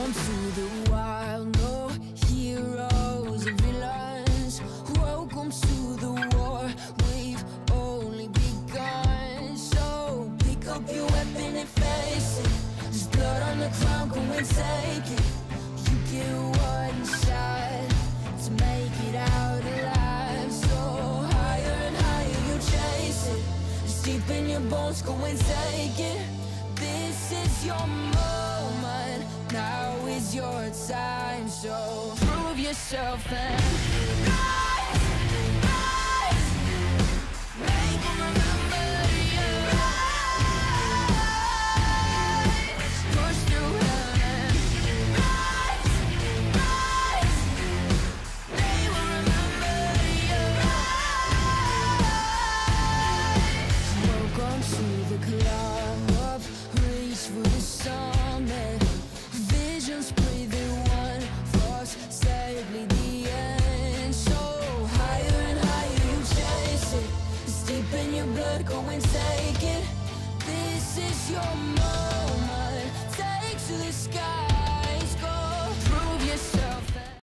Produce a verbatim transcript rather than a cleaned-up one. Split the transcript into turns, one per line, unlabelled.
Welcome to the wild, no heroes or villains. Welcome to the war, we've only begun. So pick up your weapon and face it. There's blood on the ground, go and take it. You get one shot to make it out alive. So higher and higher you chase it. It's deep in your bones, go and take it. This is your moment, now is your time. So prove yourself and rise, rise. Make 'em remember you. Rise, push through hell and rise, rise. They will remember you. Rise. Welcome to the club of reach for the summit. Visions breathing one force, sadly the end. So higher and higher you chase it. It's deep in your blood, go and take it. This is your moment, take to the sky.